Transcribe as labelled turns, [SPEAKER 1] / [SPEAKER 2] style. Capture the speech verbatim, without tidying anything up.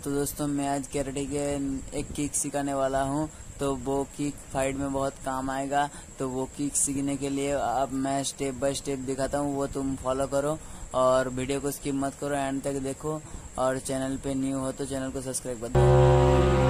[SPEAKER 1] तो दोस्तों मैं आज कैरेटे के एक किक सिखाने वाला हूँ, तो वो किक फाइट में बहुत काम आएगा। तो वो किक सीखने के लिए अब मैं स्टेप बाय स्टेप दिखाता हूँ, वो तुम फॉलो करो और वीडियो को स्किप मत करो, एंड तक देखो। और चैनल पे न्यू हो तो चैनल को सब्सक्राइब कर दो।